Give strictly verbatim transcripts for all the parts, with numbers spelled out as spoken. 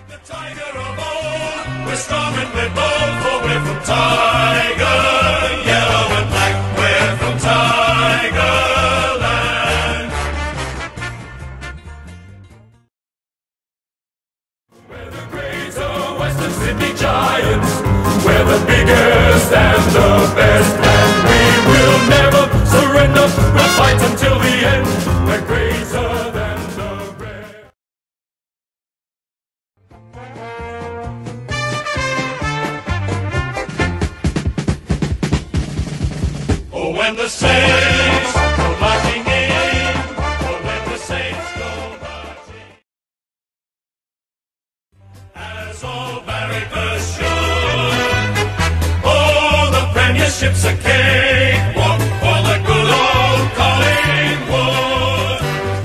The tiger of old, we're strong and we're bold, for we're from Tiger, yellow and black, we're from Tigerland. We're the greater Western Sydney Giants, we're the biggest and the best, and we will never surrender, we'll fight until the end, we're greater than the rest. Oh, when the Saints go marching in, oh, when the Saints go marching, as all barrackers should. Oh, the premiership's a cakewalk for the good old Collingwood.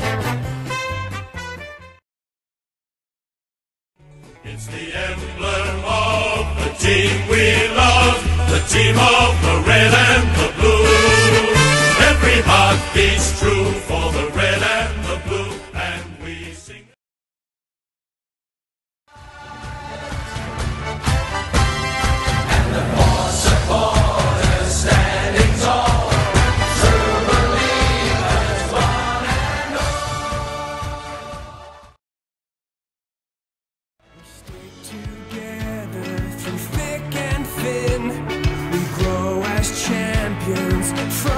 It's the emblem of the team we love, the team of the red and the blue. Every heart beats true for the red and the blue, and we sing. And the four supporters standing tall, true believers, one and all. Stick together through thick and thin. We grow as champions from